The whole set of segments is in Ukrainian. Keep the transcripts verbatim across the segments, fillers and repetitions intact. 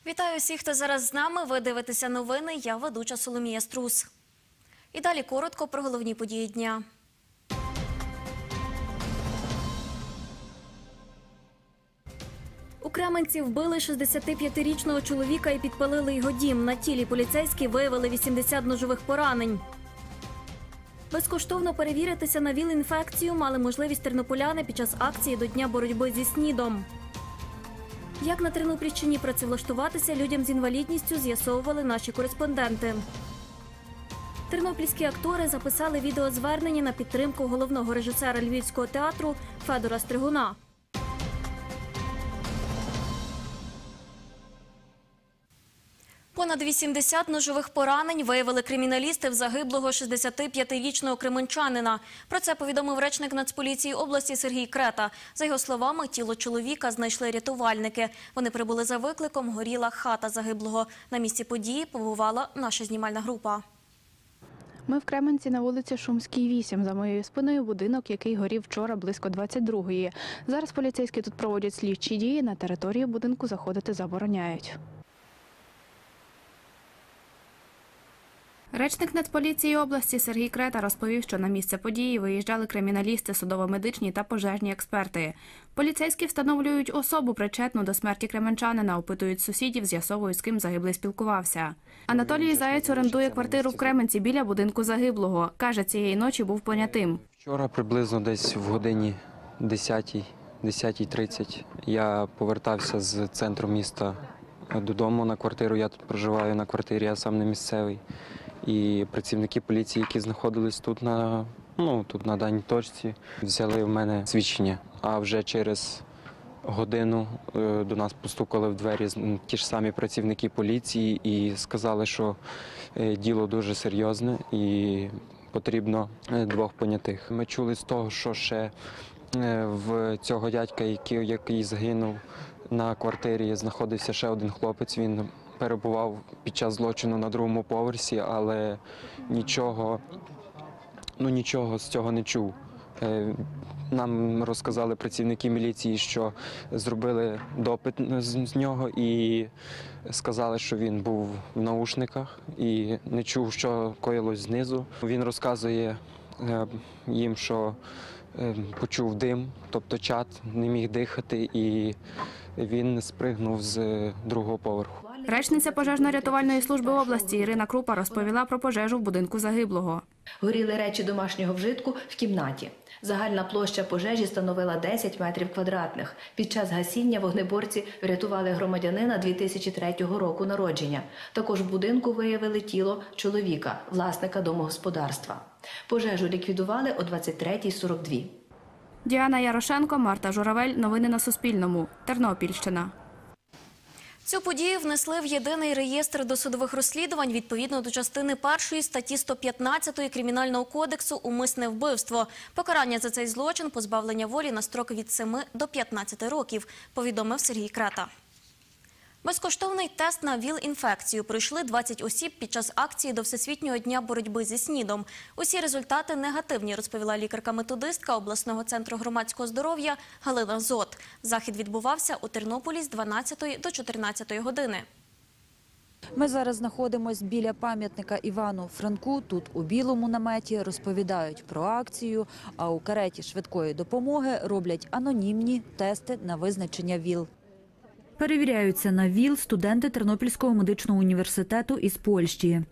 Вітаю всіх, хто зараз з нами. Ви дивитеся новини. Я ведуча Соломія Струс. І далі коротко про головні події дня. У Кременці вбили шістдесятип'ятирічного чоловіка і підпалили його дім. На тілі поліцейські виявили вісімдесят ножових поранень. Безкоштовно перевіритися на ВІЛ-інфекцію мали можливість тернополяни під час акції до Дня боротьби зі СНІДом. Як на Тернопільщині працевлаштуватися людям з інвалідністю, з'ясовували наші кореспонденти. Тернопільські актори записали відеозвернення на підтримку головного режисера Львівського театру Федора Стригуна. Понад вісімдесят ножових поранень виявили криміналісти в загиблого шістдесятип'ятирічного кременчанина. Про це повідомив речник Нацполіції області Сергій Крета. За його словами, тіло чоловіка знайшли рятувальники. Вони прибули за викликом, горіла хата загиблого. На місці події побувала наша знімальна група. Ми в Кременці на вулиці Шумській, вісім. За моєю спиною будинок, який горів вчора близько двадцять другої. Зараз поліцейські тут проводять слідчі дії, на територію будинку заходити забороняють. Речник Нацполіції області Сергій Крета розповів, що на місце події виїжджали криміналісти, судово-медичні та пожежні експерти. Поліцейські встановлюють особу, причетну до смерті кременчанина, опитують сусідів, з'ясовують, з ким загиблий спілкувався. Анатолій Заєць орендує квартиру в Кременці біля будинку загиблого. Каже, цієї ночі був понятим. Вчора приблизно десь в годині десятій, десятій тридцять я повертався з центру міста додому на квартиру. Я тут проживаю на квартирі, я сам не місцевий. І працівники поліції, які знаходились тут на, ну, тут на даній точці, взяли в мене свідчення. А вже через годину е, до нас постукали в двері ті ж самі працівники поліції і сказали, що е, діло дуже серйозне і потрібно е, двох понятих. Ми чули з того, що ще е, в цього дядька, який, який загинув на квартирі, знаходився ще один хлопець. Він перебував під час злочину на другому поверсі, але нічого, ну, нічого з цього не чув. Нам розказали працівники міліції, що зробили допит з нього і сказали, що він був в наушниках і не чув, що коїлось знизу. Він розказує їм, що почув дим, тобто чад, не міг дихати, і він спригнув з другого поверху. Речниця пожежно-рятувальної служби області Ірина Крупа розповіла про пожежу в будинку загиблого. Горіли речі домашнього вжитку в кімнаті. Загальна площа пожежі становила десять метрів квадратних. Під час гасіння вогнеборці врятували громадянина дві тисячі третього року народження. Також в будинку виявили тіло чоловіка, власника домогосподарства. Пожежу ліквідували о двадцять третій сорок два. Діана Ярошенко, Марта Журавель. Новини на Суспільному. Тернопільщина. Цю подію внесли в єдиний реєстр досудових розслідувань відповідно до частини першої статті сто п'ятнадцять Кримінального кодексу «Умисне вбивство». Покарання за цей злочин – позбавлення волі на строк від семи до п'ятнадцяти років, повідомив Сергій Крета. Безкоштовний тест на ВІЛ-інфекцію пройшли двадцять осіб під час акції до Всесвітнього дня боротьби зі СНІДом. Усі результати негативні, розповіла лікарка-методистка обласного центру громадського здоров'я Галина Зот. Захід відбувався у Тернополі з дванадцятої до чотирнадцятої години. Ми зараз знаходимося біля пам'ятника Івану Франку. Тут у білому наметі розповідають про акцію, а у кареті швидкої допомоги роблять анонімні тести на визначення ВІЛ. Перевіряються на ВІЛ студенти Тернопільського медичного університету із Польщі.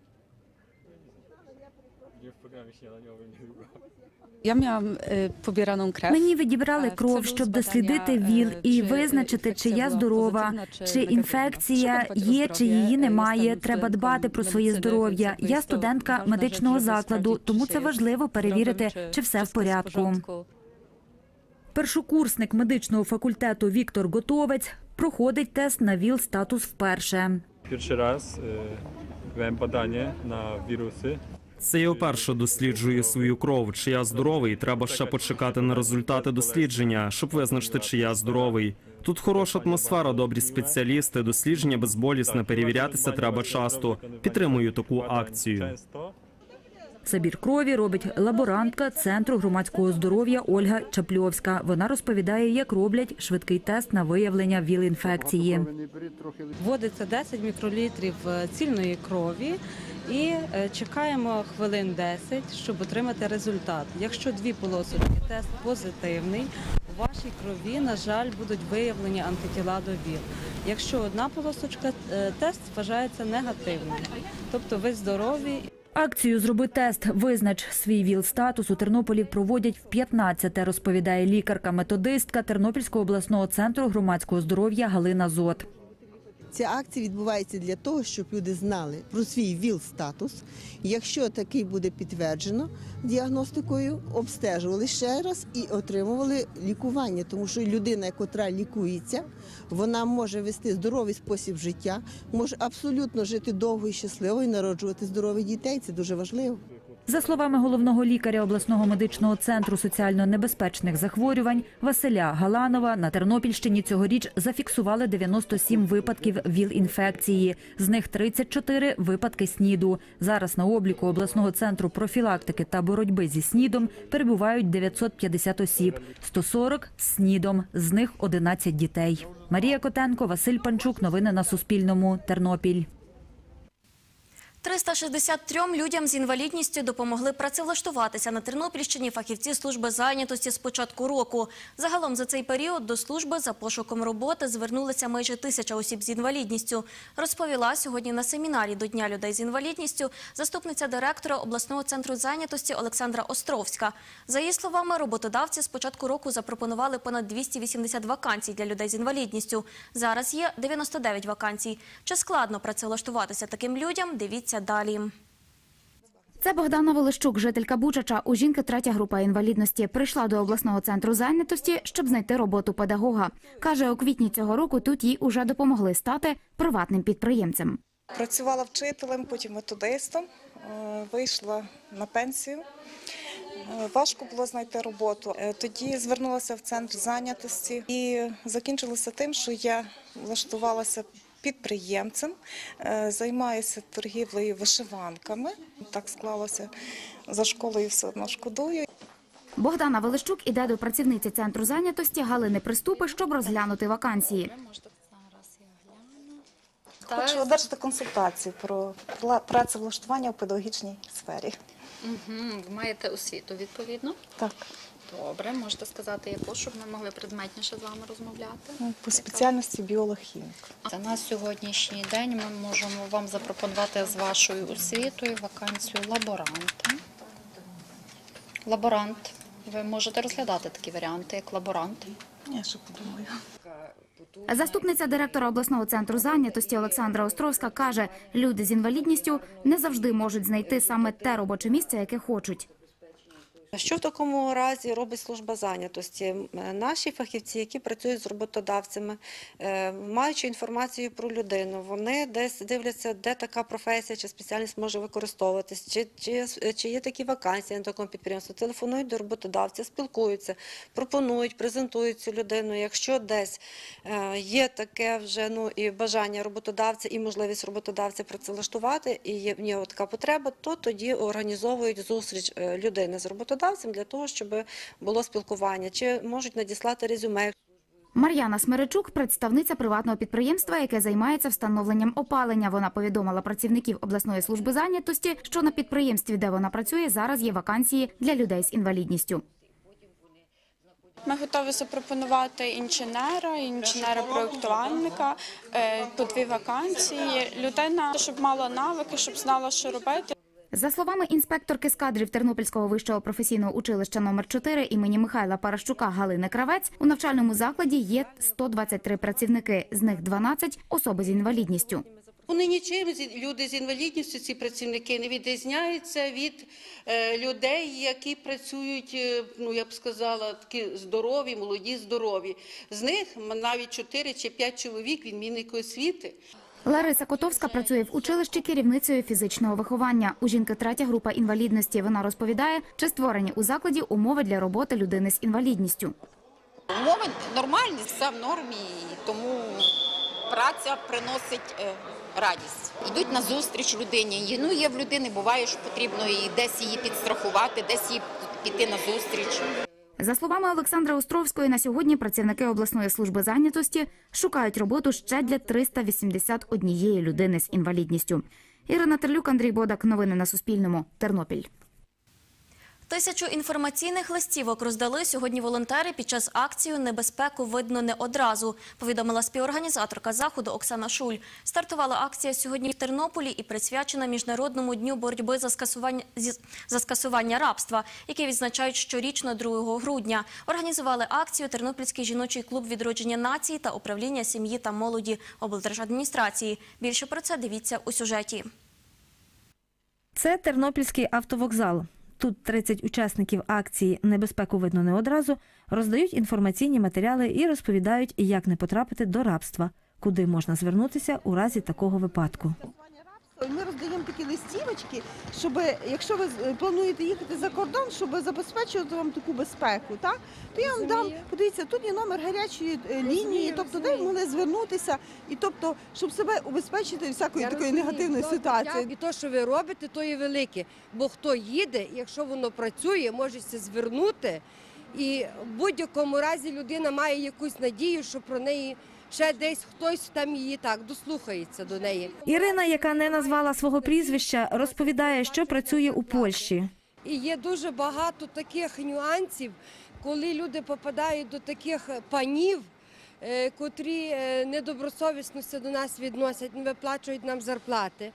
Мені відібрали кров, щоб дослідити ВІЛ і визначити, чи я здорова, чи інфекція є, чи її немає. Треба дбати про своє здоров'я. Я студентка медичного закладу, тому це важливо перевірити, чи все в порядку. Першокурсник медичного факультету Віктор Готовець проходить тест на ВІЛ-статус вперше. Перший раз робимо badanie на віруси. Це я вперше досліджую свою кров. Чи я здоровий? Треба ще почекати на результати дослідження, щоб визначити, чи я здоровий. Тут хороша атмосфера, добрі спеціалісти, дослідження безболісне, перевірятися треба часто. Підтримую таку акцію. Забір крові робить лаборантка Центру громадського здоров'я Ольга Чапльовська. Вона розповідає, як роблять швидкий тест на виявлення ВІЛ-інфекції. Вводиться десять мікролітрів цільної крові і чекаємо хвилин десять, щоб отримати результат. Якщо дві полосочки тест позитивний, у вашій крові, на жаль, будуть виявлені антитіла до ВІЛ. Якщо одна полосочка, тест вважається негативним, тобто ви здорові. Акцію «Зроби тест, визнач свій ВІЛ-статус» у Тернополі проводять в п'ятнадцяте, розповідає лікарка-методистка Тернопільського обласного центру громадського здоров'я Галина Зот. Ця акція відбувається для того, щоб люди знали про свій ВІЛ-статус. Якщо такий буде підтверджено діагностикою, обстежували ще раз і отримували лікування. Тому що людина, яка лікується, вона може вести здоровий спосіб життя, може абсолютно жити довго і щасливо і народжувати здорових дітей. Це дуже важливо. За словами головного лікаря обласного медичного центру соціально небезпечних захворювань Василя Галанова, на Тернопільщині цьогоріч зафіксували дев'яносто сім випадків ВІЛ-інфекції. З них тридцять чотири випадки СНІДу. Зараз на обліку обласного центру профілактики та боротьби зі СНІДом перебувають дев'ятсот п'ятдесят осіб, сто сорок з СНІДом, з них одинадцять дітей. Марія Котенко, Василь Панчук. Новини на Суспільному. Тернопіль. триста шістдесят трьом людям з інвалідністю допомогли працевлаштуватися на Тернопільщині фахівці служби зайнятості з початку року. Загалом за цей період до служби за пошуком роботи звернулися майже тисяча осіб з інвалідністю, розповіла сьогодні на семінарі до Дня людей з інвалідністю заступниця директора обласного центру зайнятості Олександра Островська. За її словами, роботодавці з початку року запропонували понад двісті вісімдесят вакансій для людей з інвалідністю. Зараз є дев'яносто дев'ять вакансій. Чи складно працевлаштуватися таким людям? Дивіться далі. Це Богдана Волощук, жителька Бучача. У жінки третя група інвалідності. Прийшла до обласного центру зайнятості, щоб знайти роботу педагога. Каже, у квітні цього року тут їй уже допомогли стати приватним підприємцем. Працювала вчителем, потім методистом, вийшла на пенсію. Важко було знайти роботу. Тоді звернулася в центр зайнятості і закінчилося тим, що я влаштувалася підприємцем, займаюся торгівлею вишиванками. Так склалося, за школою все одно шкодую. Богдана Волощук іде до працівниці центру зайнятості Галини Приступи, щоб розглянути вакансії. Хочу одержати консультацію про працевлаштування у педагогічній сфері. Угу. Ви маєте освіту, відповідно? Так. Добре, можете сказати, яку, щоб ми могли предметніше з вами розмовляти? По спеціальності біолог-хімік. На сьогоднішній день ми можемо вам запропонувати з вашою освітою вакансію лаборанта. Лаборант. Ви можете розглядати такі варіанти, як лаборант? Я ще подумаю. Заступниця директора обласного центру зайнятості Олександра Островська каже, люди з інвалідністю не завжди можуть знайти саме те робоче місце, яке хочуть. Що в такому разі робить служба зайнятості? Наші фахівці, які працюють з роботодавцями, маючи інформацію про людину, вони десь дивляться, де така професія чи спеціальність може використовуватись, чи, чи, чи є такі вакансії на такому підприємстві. Телефонують до роботодавця, спілкуються, пропонують, презентують цю людину. Якщо десь є таке вже ну, і бажання роботодавця, і можливість роботодавця працевлаштувати, і є в нього така потреба, то тоді організовують зустріч людини з роботодавцем, для того, щоб було спілкування, чи можуть надіслати резюме. Мар'яна Смеречук – представниця приватного підприємства, яке займається встановленням опалення. Вона повідомила працівників обласної служби зайнятості, що на підприємстві, де вона працює, зараз є вакансії для людей з інвалідністю. Ми готові запропонувати інженера, інженера-проєктувальника, по дві вакансії. Людина, щоб мала навики, щоб знала, що робити. За словами інспекторки з кадрів Тернопільського вищого професійного училища номер чотири імені Михайла Паращука Галини Кравець, у навчальному закладі є сто двадцять три працівники, з них дванадцять – особи з інвалідністю. Вони нічим, люди з інвалідністю, ці працівники, не відрізняються від е, людей, які працюють, ну я б сказала, такі здорові, молоді, здорові. З них навіть чотири чи п'ять чоловік відмінники освіти. Лариса Котовська працює в училищі керівницею фізичного виховання. У жінки третя група інвалідності. Вона розповідає, чи створені у закладі умови для роботи людини з інвалідністю. Умови нормальні, все в нормі, тому праця приносить радість. Йдуть на зустріч людині. Ну, є в людини, буває, що потрібно і десь її підстрахувати, десь їй піти на зустріч. За словами Олександра Островської, на сьогодні працівники обласної служби зайнятості шукають роботу ще для триста вісімдесят однієї людини з інвалідністю. Ірина Терлюк, Андрій Бодак. Новини на Суспільному. Тернопіль. Тисячу інформаційних листівок роздали сьогодні волонтери під час акції «Небезпеку видно не одразу», повідомила співорганізаторка заходу Оксана Шуль. Стартувала акція сьогодні в Тернополі і присвячена Міжнародному дню боротьби за скасування, за скасування рабства, який відзначають щорічно другого грудня. Організували акцію Тернопільський жіночий клуб відродження нації та управління сім'ї та молоді облдержадміністрації. Більше про це дивіться у сюжеті. Це Тернопільський автовокзал. Тут тридцять учасників акції «Небезпеку видно не одразу» роздають інформаційні матеріали і розповідають, як не потрапити до рабства, куди можна звернутися у разі такого випадку. Ми роздаємо такі листівочки, щоб, якщо ви плануєте їхати за кордон, щоб забезпечувати вам таку безпеку, так? То я вам дам, подивіться, тут є номер гарячої лінії, тобто де ви могли звернутися, і тобто, щоб себе убезпечити від всякої Я такої розумію, негативної то, ситуації. І те, що ви робите, то є велике. Бо хто їде, якщо воно працює, може це звернути. І в будь-якому разі людина має якусь надію, що про неї ще десь хтось там її так дослухається до неї. Ірина, яка не назвала свого прізвища, розповідає, що працює у Польщі. І є дуже багато таких нюансів, коли люди попадають до таких панів, е, котрі е, недобросовісно се до нас відносять, не виплачують нам зарплати.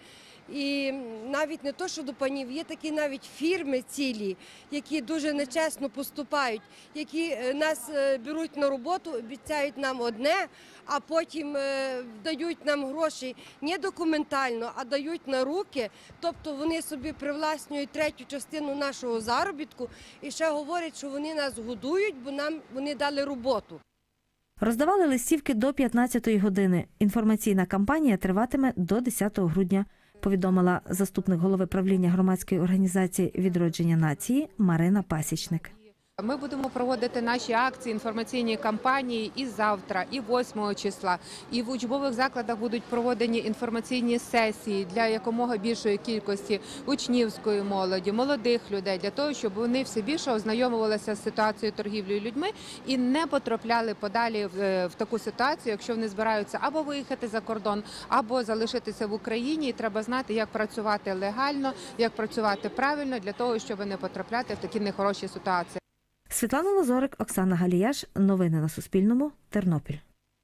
І навіть не то, що до панів, є такі навіть фірми цілі, які дуже нечесно поступають, які е, нас е, беруть на роботу, обіцяють нам одне, а потім е, дають нам гроші не документально, а дають на руки. Тобто вони собі привласнюють третю частину нашого заробітку і ще говорять, що вони нас годують, бо нам вони дали роботу. Роздавали листівки до п'ятнадцятої години. Інформаційна кампанія триватиме до десятого грудня, повідомила заступник голови правління громадської організації «Відродження нації» Марина Пасічник. Ми будемо проводити наші акції, інформаційні кампанії і завтра, і восьмого числа. І в учбових закладах будуть проводені інформаційні сесії для якомога більшої кількості учнівської молоді, молодих людей, для того, щоб вони все більше ознайомувалися з ситуацією торгівлі людьми і не потрапляли подалі в, в таку ситуацію, якщо вони збираються або виїхати за кордон, або залишитися в Україні. І треба знати, як працювати легально, як працювати правильно, для того, щоб не потрапляти в такі нехороші ситуації. Світлана Лазорик, Оксана Галіяш. Новини на Суспільному. Тернопіль.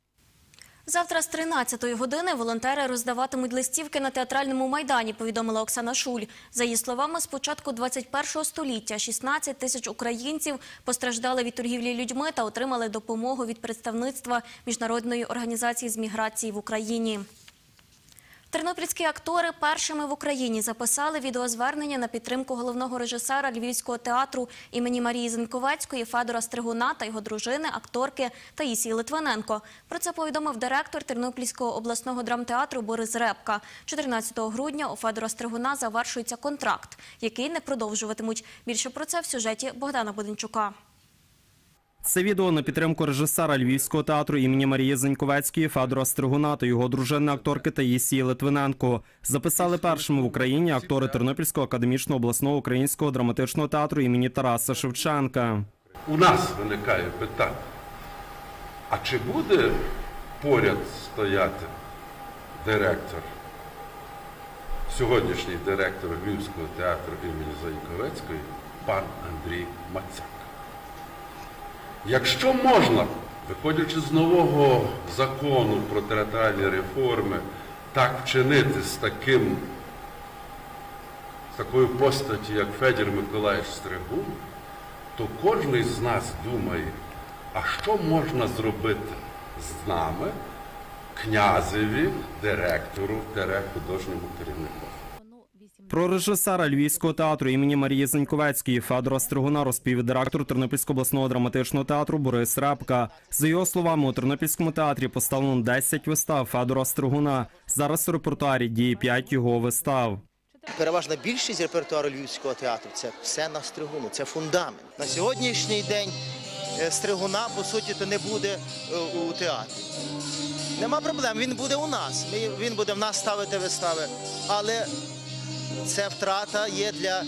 Завтра з тринадцятої години волонтери роздаватимуть листівки на театральному майдані, повідомила Оксана Шуль. За її словами, з початку двадцять першого століття шістнадцять тисяч українців постраждали від торгівлі людьми та отримали допомогу від представництва Міжнародної організації з міграції в Україні. Тернопільські актори першими в Україні записали відеозвернення на підтримку головного режисера Львівського театру імені Марії Зеньковецької Федора Стригуна та його дружини, акторки Таїсії Литвиненко. Про це повідомив директор Тернопільського обласного драмтеатру Борис Репка. чотирнадцятого грудня у Федора Стригуна завершується контракт, який не продовжуватимуть. Більше про це в сюжеті Богдана Буденчука. Це відео на підтримку режисера Львівського театру імені Марії Зеньковецької Федора Стригуна та його дружини акторки Таїсії Литвиненко. Записали першими в Україні актори Тернопільського академічного обласного українського драматичного театру імені Тараса Шевченка. У нас виникає питання, а чи буде поряд стояти директор, сьогоднішній директор Львівського театру імені Зеньковецької, пан Андрій Мацак? Якщо можна, виходячи з нового закону про театральні реформи, так вчинити з таким, з такою постаттю, як Федір Миколаївич Стригун, то кожен з нас думає, а що можна зробити з нами, князеві, директору, художньому керівнику. Про режисера Львівського театру імені Марії Зеньковецької Федора Стригуна розповів директор Тернопільського обласного драматичного театру Борис Репка. За його словами, у Тернопільському театрі поставлено десять вистав Федора Стригуна. Зараз у репертуарі діє п'ять його вистав. Переважна більшість репертуару Львівського театру – це все на Стригуну, це фундамент. На сьогоднішній день Стригуна, по суті, то не буде у театрі. Нема проблем, він буде у нас, він буде в нас ставити вистави, але це втрата є для,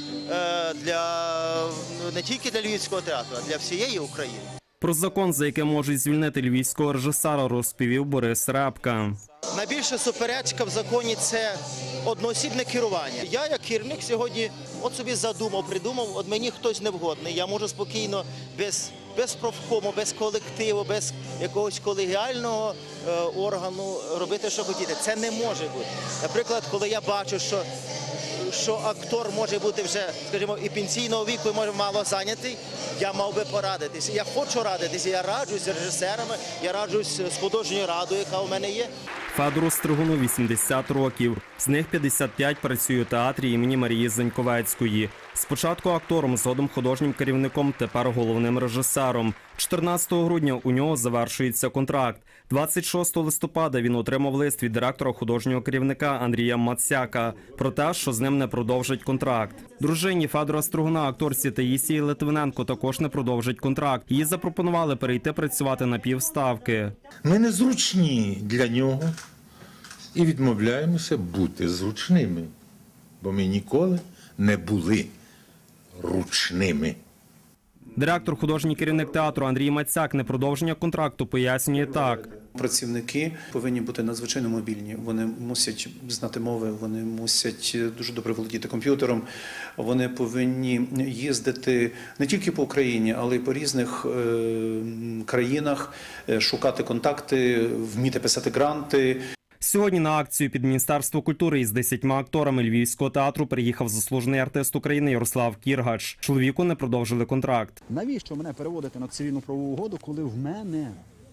для, не тільки для Львівського театру, а для всієї України. Про закон, за яким можуть звільнити львівського режисера, розповів Борис Репка. Найбільша суперечка в законі – це одноосібне керування. Я, як керівник, сьогодні от собі задумав, придумав, от мені хтось невгодний. Я можу спокійно, без, без профкому, без колективу, без якогось колегіального е, органу робити, що хотіти. Це не може бути. Наприклад, коли я бачу, що що актор може бути вже, скажімо, і пенсійного віку, і може мало зайнятий, я мав би порадитися. Я хочу радитися, я раджусь з режисерами, я раджусь з художньою радою, яка у мене є. Федору Стригуну вісімдесят років. З них п'ятдесят п'ять працює у театрі імені Марії Заньковецької. Спочатку актором, згодом художнім керівником, тепер головним режисером. чотирнадцятого грудня у нього завершується контракт. двадцять шостого листопада він отримав лист від директора художнього керівника Андрія Мацяка про те, що з ним не продовжить контракт. Дружині Федора Стригуна, акторці Таїсії Литвиненко, також не продовжить контракт. Їй запропонували перейти працювати на півставки. Ми не зручні для нього і відмовляємося бути зручними, бо ми ніколи не були ручними. Директор, художній керівник театру Андрій Мацяк непродовження контракту пояснює так. Працівники повинні бути надзвичайно мобільні. Вони мусять знати мови, вони мусять дуже добре володіти комп'ютером. Вони повинні їздити не тільки по Україні, але й по різних е, країнах, шукати контакти, вміти писати гранти. Сьогодні на акцію під Міністерство культури із десятьма акторами Львівського театру приїхав заслужений артист України Ярослав Кіргач. Чоловіку не продовжили контракт. Навіщо мене переводити на цивільну правову угоду, коли в мене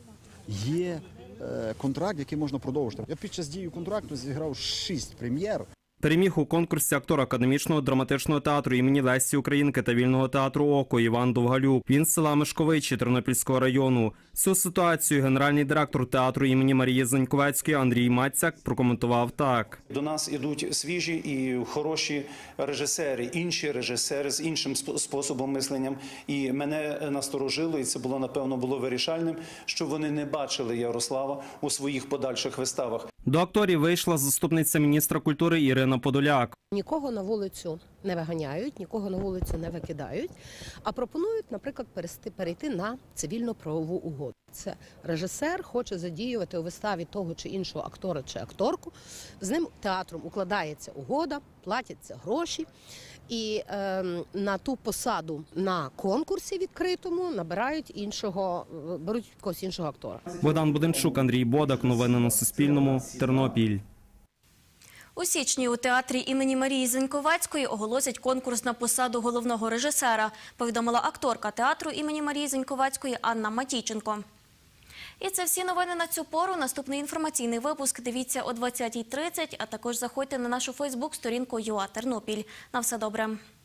є е, контракт, який можна продовжити? Я під час дії контракту зіграв шість прем'єр. Переміг у конкурсі актор Академічного драматичного театру імені Лесі Українки та Вільного театру «Око» Іван Довгалюк. Він з села Мишковичі Тернопільського району. Цю ситуацію генеральний директор театру імені Марії Заньковецької Андрій Мацяк прокоментував так. До нас ідуть свіжі і хороші режисери, інші режисери з іншим способом мислення. І мене насторожило, і це було, напевно, було вирішальним, що вони не бачили Ярослава у своїх подальших виставах. До акторів вийшла заступниця міністра культури Ірина Подоляк. Нікого на вулицю не виганяють, нікого на вулицю не викидають, а пропонують, наприклад, перейти на цивільно-правову угоду. Це режисер хоче задіювати у виставі того чи іншого актора чи акторку, з ним театром укладається угода, платяться гроші, і е, на ту посаду на конкурсі відкритому набирають іншого, беруть якогось іншого актора. Богдан Буденчук, Андрій Бодак. Новини на Суспільному. Тернопіль. У січні у театрі імені Марії Заньковецької оголосять конкурс на посаду головного режисера, повідомила акторка театру імені Марії Заньковецької Анна Матійченко. І це всі новини на цю пору. Наступний інформаційний випуск дивіться о двадцятій тридцять, а також заходьте на нашу фейсбук-сторінку ЮА Тернопіль. На все добре.